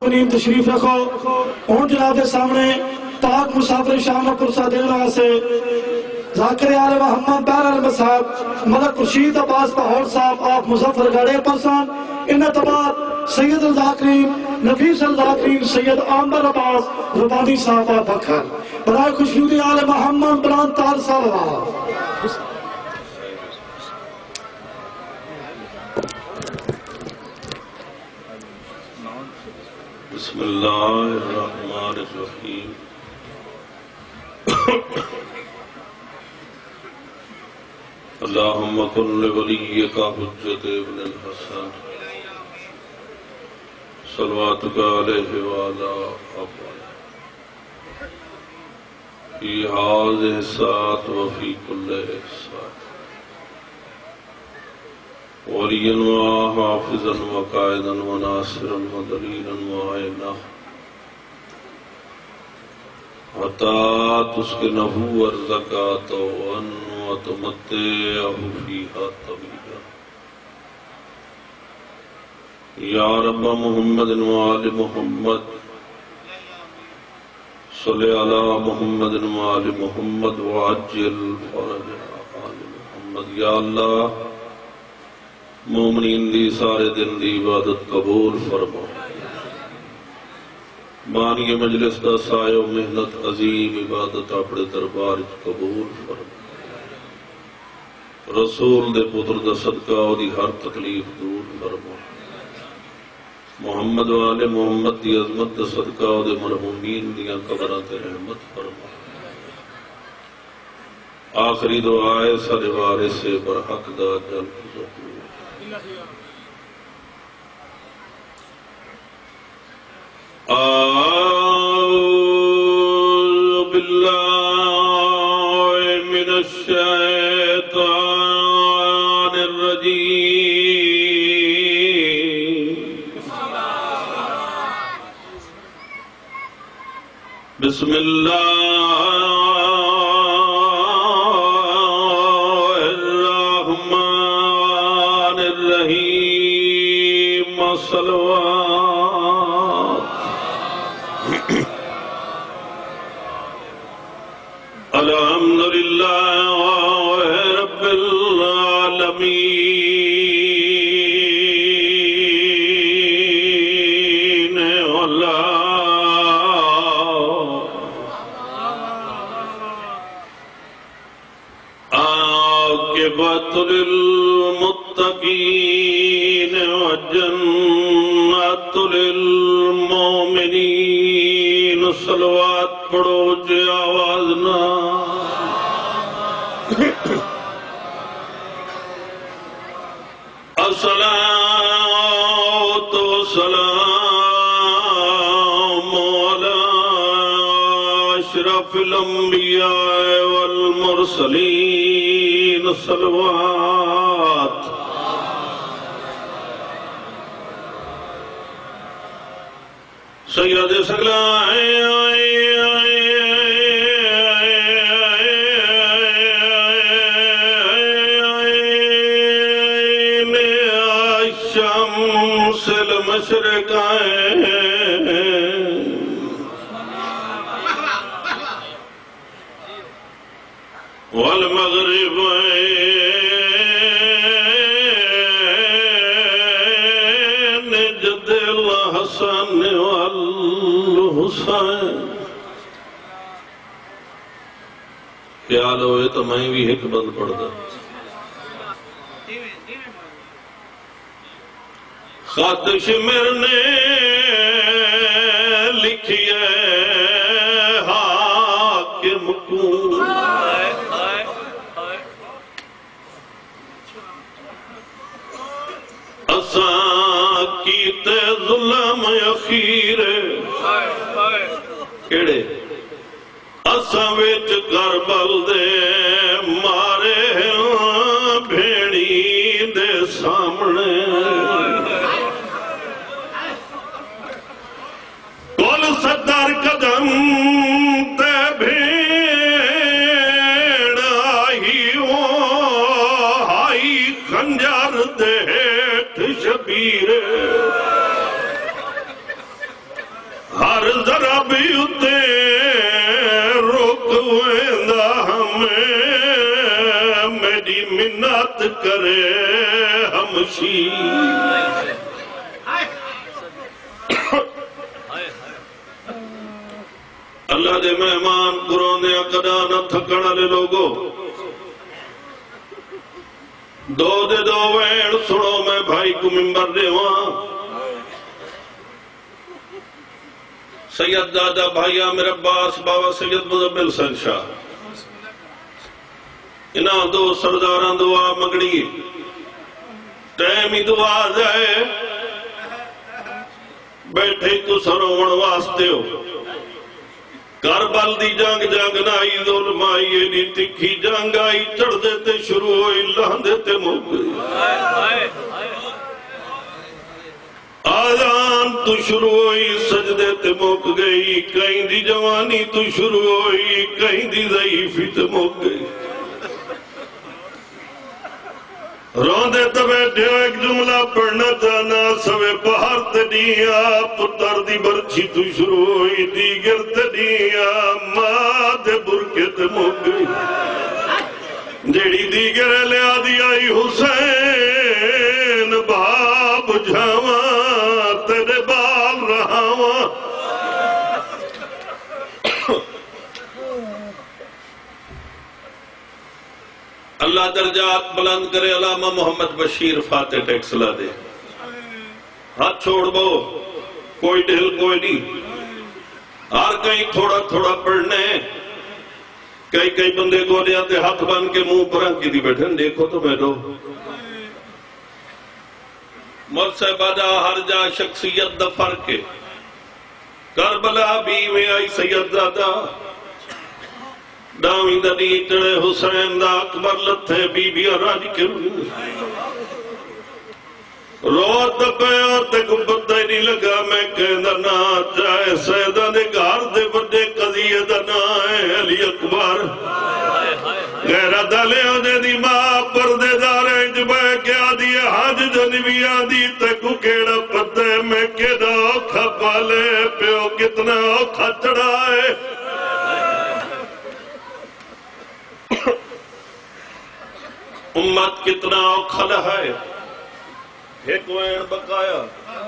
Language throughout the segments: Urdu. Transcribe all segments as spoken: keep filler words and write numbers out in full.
منیم تشریف رکھو ہوں جناب کے سامنے پاک مسافر شام و پرسہ دینا سے ذاکر آل محمد بیر علم صاحب ملک خورشید عباس پہوڑ صاحب آپ مظفر گڑے پرسان ان اعتبار سید الذاکرین نفیس الذاکرین سید عامر عباس ربانی صاحب آپ بکھر برائے خوشنودی آل محمد بران تال صاحب بسم اللہ الرحمن الرحیم اللہم کن لولیک حجت ابن الحسن صلواتک علیہ وعلا افضل فی هذه الساعة وفی کل احسان وليا وحافظا وقائدا وناصرا ودليلا وعينا حتى تسكنه ارزقا طوعا وتمتعه فيها طويلا يا رب محمد وآل محمد صل على محمد وآل محمد وعجل فرج آل محمد یا اللہ مومنین دی سارے دن دی عبادت قبول فرما بانی مجلس دا سایہ و محنت عظیم عبادت اپنے دربار قبول فرما رسول دے پتر دا صدقہ و دی ہر تکلیف دور فرما محمد و آل محمد دی عظمت دا صدقہ و دے مرحومین دیا قبرات رحمت فرما آخری دعائے سارے وارث سے برحق دا جل ظہور أعوذ بالله من الشيطان الرجيم بسم الله الرحمن الرحيم صلوات الحمد لله رب العالمين عاقبة للمتقين وجنة للمؤمنين صلوات پڑھو جے آواز نہ الصلاة والسلام على أشرف الأنبياء والمرسلين صلوات سید سگلائیں شمس المشرقین والمغربین جد الحسن والحسین خیال ہوئے تو میں بھی ایک بند پڑھ دا خط شمر نے لکھیے حاکم کو اساں کیتے ظلم اخیر کیڑے اساں وچ کربل دے مارے بھیڑی دے سامنے ستر قدم تے بھیڑ آئی وہ آئی خنجر دے ہیٹھ شبیر ہر ذرا بھی اتے روک ویندا ہمیں میری منت کرے ہمشی اللہ دے مہمان قرآن دے اقدا نہ تھکن والے لوگو دو دے دو وین سنو میں بھائی کو ممبر دے وہاں سید دادا بھائی عامر عباس بابا سید مزمل حسین شاہ انہاں دو سرداران دعا منگنی ٹائم ہی دعا جائے بیٹھے تو سروڑ واسطے ہو کربل دی جنگ جنگ نائی ظلم آئی ایڈی تکھی جنگ آئی چڑھ دیتے شروع ہوئی لہن دیتے موک گئی آذان تو شروع ہوئی سجدے تے موک گئی کہیں دی جوانی تو شروع ہوئی کہیں دی ضعیفی تے موک گئی روندے تو بیٹھے ہو ایک جملہ پڑھنا چاہنا سوے پہار تے دیا پتر دی برچی تو شروع ہوئی دیگر تے دیا ماں دے برکے تے موک گئی جیڑی دیگر لیا دی آئی حسین باب جھاواں تیرے بال رہاواں اللہ درجات بلند کرے علامہ محمد بشیر فاتح ٹیکسلا دے ہاتھ چھوڑ بو کوئی ڈھل کوئی نہیں ہر کہیں تھوڑا تھوڑا پڑھنے کئی کئی بندے کو دیاتے ہاتھ بان کے منہ پر کی دی بیٹھے دیکھو تو بیٹھو مر سے بادا ہر جا شخصیت دا فرق ہے کربلا بھی میں آئی سید زادہ ڈاویں دا نیچڑے حسین دا اکبر لتھے بی بی راج کے روت پیا تے کو پتہ ہی نہیں لگا میں کہندا نا چاہے سیدہ نے گھر دے بڑے قضیے دا نا ہے علی اکبر غیرہ دلیوں دے دی ماں پردے دارے جبے کے آدھی حج جنوی آدھی تے کو کیڑا پتہ میں کیڑا اوکھا پالے پیو کتنا اوکھا چڑھائے امت کتنا اوکھل ہے ایک وین بقایا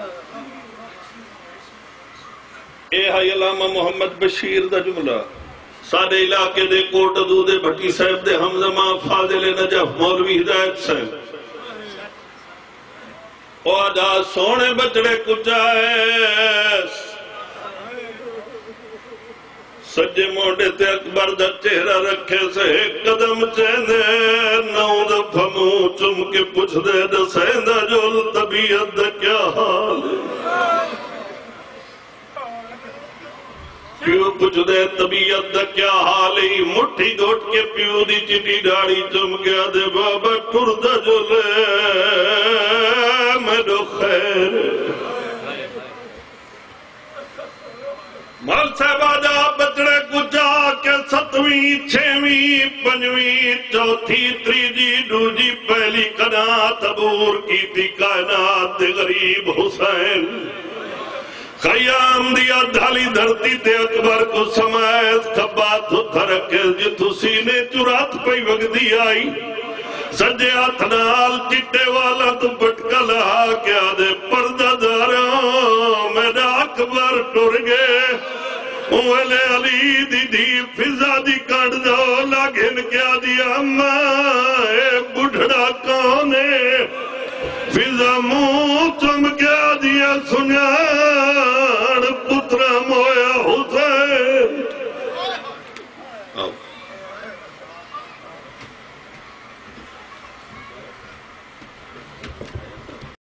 اے ہے علامہ محمد بشیر دا جملہ سادے علاقے دے کوٹ دودے بھٹی صاحب دے ہمزمہ فاضل نجف مولوی ہدایت صاحب او آجا سونے بچڑے کچائے سجے موڑے تے اکبر دا چہرہ رکھے سے ایک قدم چیندے نو دفعہ منہ چم کے پوچھ دے دسیندہ جول طبیعت دا کیا حال ہے پیو پوچھ دے طبیعت دا کیا حال ہے مٹھی گھوٹ کے پیو دی چٹی ڈاڑی چم گیا دے بابا ٹردہ جولے میں دو خیر مال صاحب آجا بچڑے کچا کے ستویں چھویں پنجویں چوتھی تریجی دوجی پہلی قنات عبور کی تھی کائنات غریب حسین خیام دیا دھالی دھرتی تے اکبر کو سمائز کھبات تھرکے جتو سینے چرات پہ وگدی آئی سجے اتنال چٹے والا تو بٹکا لہا کیا دے پردہ داروں میرا اکبر ٹر گئے اوہلے علی دی دی فضا دی کٹ دو لاگن کیا دیا ماں اے بڑھڑا کونے فضا منہ چم